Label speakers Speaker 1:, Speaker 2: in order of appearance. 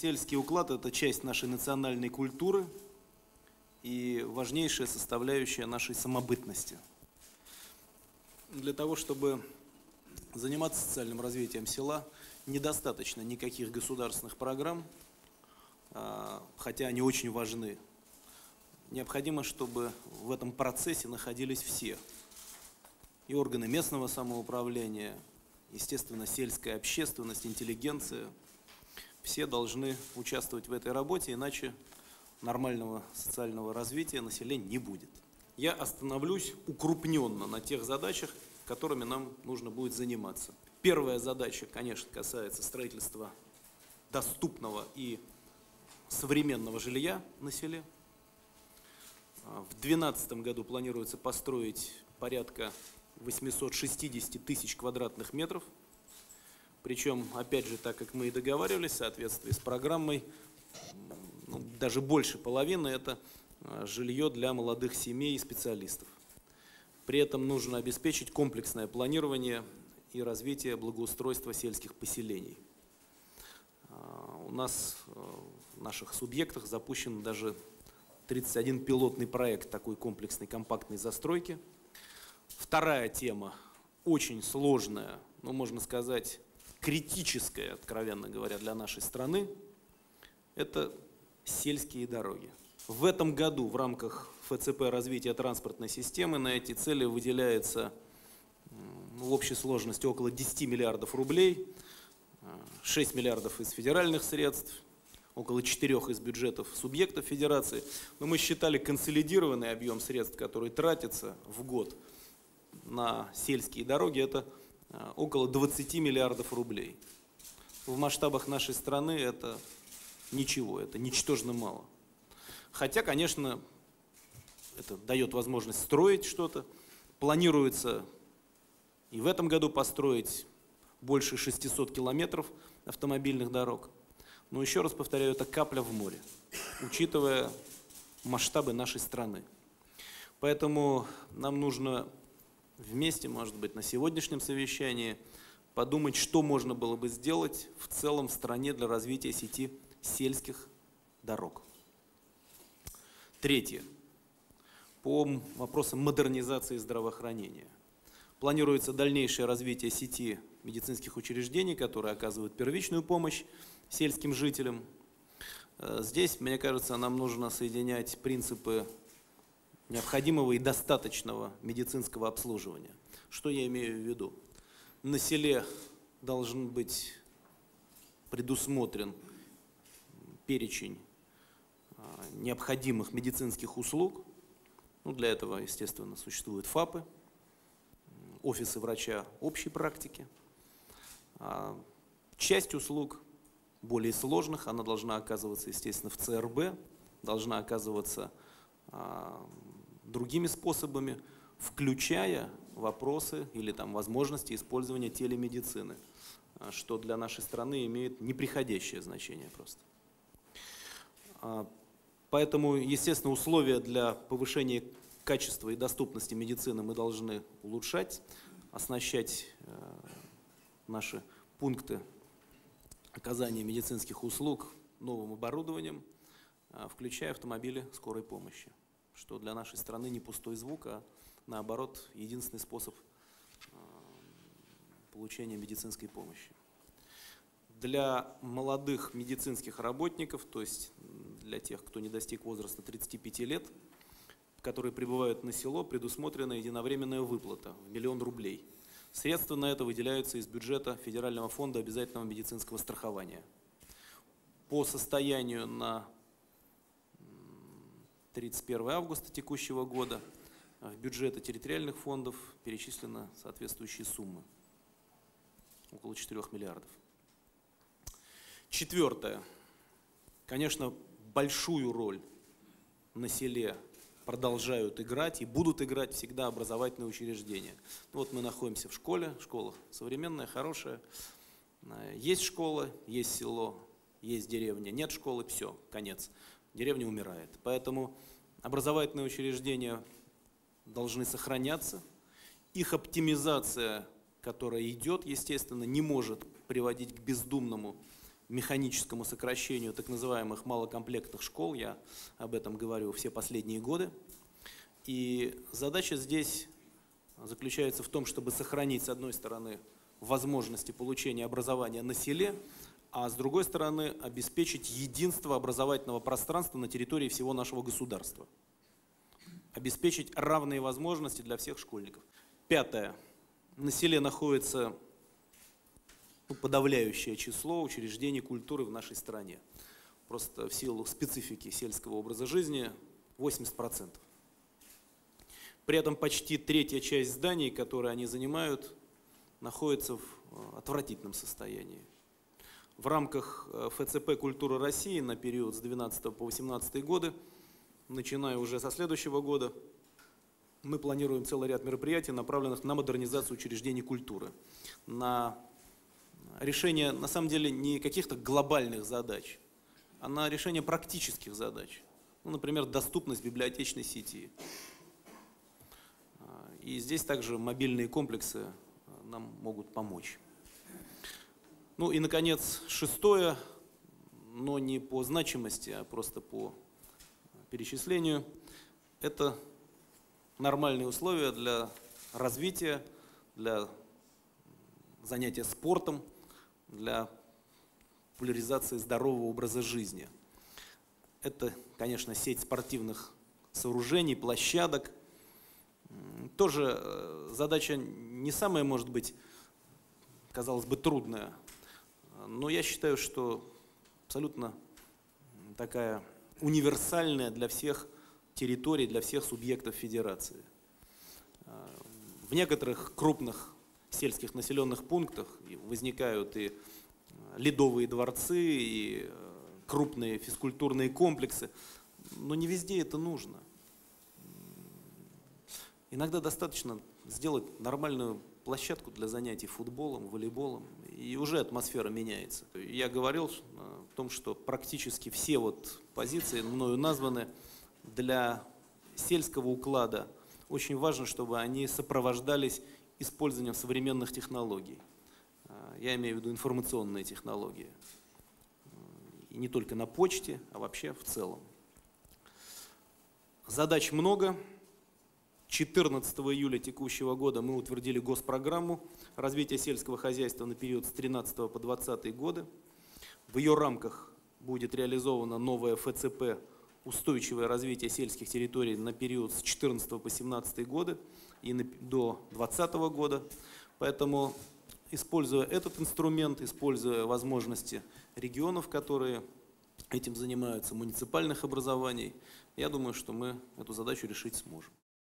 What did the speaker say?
Speaker 1: Сельский уклад – это часть нашей национальной культуры и важнейшая составляющая нашей самобытности. Для того, чтобы заниматься социальным развитием села, недостаточно никаких государственных программ, хотя они очень важны. Необходимо, чтобы в этом процессе находились все. И органы местного самоуправления, естественно, сельская общественность, интеллигенция. Все должны участвовать в этой работе, иначе нормального социального развития населения не будет. Я остановлюсь укрупненно на тех задачах, которыми нам нужно будет заниматься. Первая задача, конечно, касается строительства доступного и современного жилья на селе. В 2012 году планируется построить порядка 860 тысяч квадратных метров. Причем, опять же, так как мы и договаривались, в соответствии с программой, даже больше половины – это жилье для молодых семей и специалистов. При этом нужно обеспечить комплексное планирование и развитие благоустройства сельских поселений. У нас в наших субъектах запущен даже 31 пилотный проект такой комплексной компактной застройки. Вторая тема, очень сложная, но можно сказать критическая, откровенно говоря, для нашей страны, это сельские дороги. В этом году в рамках ФЦП развития транспортной системы на эти цели выделяется в общей сложности около 10 миллиардов рублей, 6 миллиардов из федеральных средств, около 4 из бюджетов субъектов федерации. Но мы считали консолидированный объем средств, который тратится в год на сельские дороги, это около 20 миллиардов рублей. В масштабах нашей страны это ничего, это ничтожно мало. Хотя, конечно, это дает возможность строить что-то. Планируется и в этом году построить больше 600 километров автомобильных дорог. Но еще раз повторяю, это капля в море, учитывая масштабы нашей страны. Поэтому нам нужно вместе, может быть, на сегодняшнем совещании подумать, что можно было бы сделать в целом в стране для развития сети сельских дорог. Третье. По вопросам модернизации здравоохранения. Планируется дальнейшее развитие сети медицинских учреждений, которые оказывают первичную помощь сельским жителям. Здесь, мне кажется, нам нужно соединять принципы необходимого и достаточного медицинского обслуживания. Что я имею в виду? На селе должен быть предусмотрен перечень необходимых медицинских услуг. Для этого, естественно, существуют ФАПы, офисы врача общей практики. Часть услуг более сложных, она должна оказываться, естественно, в ЦРБ, должна оказываться другими способами, включая вопросы или возможности использования телемедицины, что для нашей страны имеет неприходящее значение просто. Поэтому, естественно, условия для повышения качества и доступности медицины мы должны улучшать, оснащать наши пункты оказания медицинских услуг новым оборудованием, включая автомобили скорой помощи, что для нашей страны не пустой звук, а наоборот единственный способ получения медицинской помощи. Для молодых медицинских работников, то есть для тех, кто не достиг возраста 35 лет, которые прибывают на село, предусмотрена единовременная выплата в 1 000 000 рублей. Средства на это выделяются из бюджета Федерального фонда обязательного медицинского страхования. По состоянию на 31 августа текущего года в бюджеты территориальных фондов перечислены соответствующие суммы. Около 4 миллиардов. Четвертое. Конечно, большую роль на селе продолжают играть и будут играть всегда образовательные учреждения. Мы находимся в школе, школа современная, хорошая. Есть школа, есть село, есть деревня. Нет школы, все, конец. Деревня умирает. Поэтому образовательные учреждения должны сохраняться. Их оптимизация, которая идет, естественно, не может приводить к бездумному механическому сокращению так называемых малокомплектных школ. Я об этом говорю все последние годы. И задача здесь заключается в том, чтобы сохранить, с одной стороны, возможности получения образования на селе, а с другой стороны, обеспечить единство образовательного пространства на территории всего нашего государства. Обеспечить равные возможности для всех школьников. Пятое. На селе находится подавляющее число учреждений культуры в нашей стране. Просто в силу специфики сельского образа жизни 80%. При этом почти третья часть зданий, которые они занимают, находится в отвратительном состоянии. В рамках ФЦП «Культура России» на период с 2012 по 2018 годы, начиная уже со следующего года, мы планируем целый ряд мероприятий, направленных на модернизацию учреждений культуры, на решение, на самом деле, не каких-то глобальных задач, а на решение практических задач. Ну, например, доступность библиотечной сети. И здесь также мобильные комплексы нам могут помочь. Ну и, наконец, шестое, но не по значимости, а просто по перечислению, это нормальные условия для развития, для занятия спортом, для популяризации здорового образа жизни. Это, конечно, сеть спортивных сооружений, площадок. Тоже задача не самая, может быть, казалось бы, трудная, но я считаю, что абсолютно такая универсальная для всех территорий, для всех субъектов федерации. В некоторых крупных сельских населенных пунктах возникают и ледовые дворцы, и крупные физкультурные комплексы, но не везде это нужно. Иногда достаточно сделать нормальную площадку для занятий футболом, волейболом, и уже атмосфера меняется. Я говорил о том, что практически все вот позиции, мною названы, для сельского уклада очень важно, чтобы они сопровождались использованием современных технологий. Я имею в виду информационные технологии. И не только на почте, а вообще в целом. Задач много. 14 июля текущего года мы утвердили госпрограмму развития сельского хозяйства на период с 2013 по 2020 годы. В ее рамках будет реализована новая ФЦП «Устойчивое развитие сельских территорий» на период с 2014 по 2017 годы и до 2020 года. Поэтому, используя этот инструмент, используя возможности регионов, которые этим занимаются, муниципальных образований, я думаю, что мы эту задачу решить сможем.